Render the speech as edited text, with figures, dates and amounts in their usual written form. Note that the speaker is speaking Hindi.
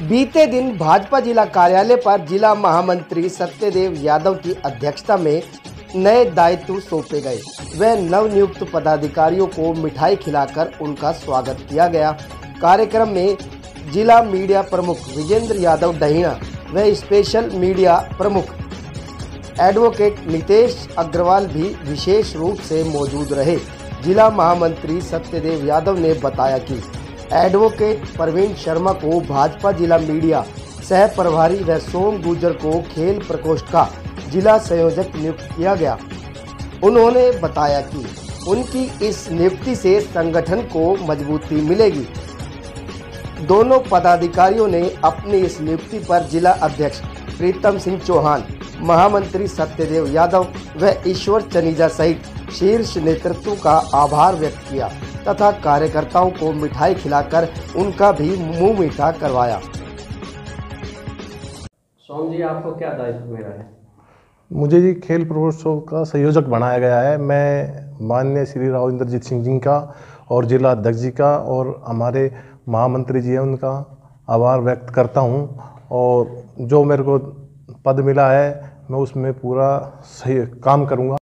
बीते दिन भाजपा जिला कार्यालय पर जिला महामंत्री सत्यदेव यादव की अध्यक्षता में नए दायित्व सौंपे गए। वह नवनियुक्त पदाधिकारियों को मिठाई खिलाकर उनका स्वागत किया गया। कार्यक्रम में जिला मीडिया प्रमुख विजेंद्र यादव डहीणा व स्पेशल मीडिया प्रमुख एडवोकेट नितेश अग्रवाल भी विशेष रूप से मौजूद रहे। जिला महामंत्री सत्यदेव यादव ने बताया कि एडवोकेट प्रवीण शर्मा को भाजपा जिला मीडिया सह प्रभारी व सोम गुर्जर को खेल प्रकोष्ठ का जिला संयोजक नियुक्त किया गया। उन्होंने बताया कि उनकी इस नियुक्ति से संगठन को मजबूती मिलेगी। दोनों पदाधिकारियों ने अपनी इस नियुक्ति पर जिला अध्यक्ष प्रीतम सिंह चौहान, महामंत्री सत्यदेव यादव व ईश्वर चनीजा सहित शीर्ष नेतृत्व का आभार व्यक्त किया तथा कार्यकर्ताओं को मिठाई खिलाकर उनका भी मुंह मीठा करवाया। सोम जी, आपको क्या दायित्व मिला है? मुझे जी खेल प्रकोष्ठ का संयोजक बनाया गया है। मैं माननीय श्री राव इंद्रजीत सिंह जी का और जिला अध्यक्ष जी का और हमारे महामंत्री जी हैं उनका आभार व्यक्त करता हूं। और जो मेरे को पद मिला है मैं उसमें पूरा सही काम करूंगा।